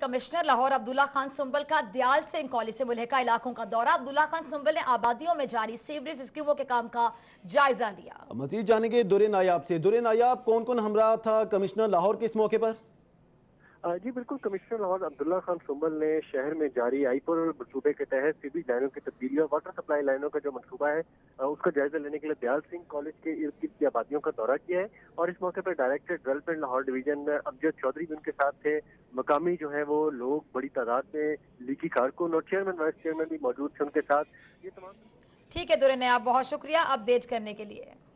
Commissioner Lahore Abdullah Khan Sumbal का Dayal Singh college से मुल्हिका इलाकों का दौरा। अब्दुल्ला खान सुंबल ने आबादियों में जारी सीवरेज स्कीमों के काम का जायजा लिया। मजीद जानेंगे दुर्रे नायाब से। दुर्रे नायाब, कौन कौन हमरा था कमिश्नर लाहौर के इस मौके पर? जी बिल्कुल, कमिश्नर लाहौर अब्दुल्ला खान सुंबल ने शहर में जारी आईपुर मनसूबे के तहत सीवरेज लाइनों की तब्दीली और वाटर सप्लाई लाइनों का जो मनसूबा है उसका जायजा लेने के लिए दयाल सिंह कॉलेज के इर्द गिर्द की आबादियों का दौरा किया है। और इस मौके पर director development Lahore division Amjad Chaudhry भी उनके साथ थे। मकामी जो है वो लोग बड़ी तादाद में, लीगी कारकुन और चेयरमैन वाइस चेयरमैन भी मौजूद थे उनके साथ। ये तमाम ठीक है दुर्रे नायाब, बहुत शुक्रिया अपडेट करने के लिए।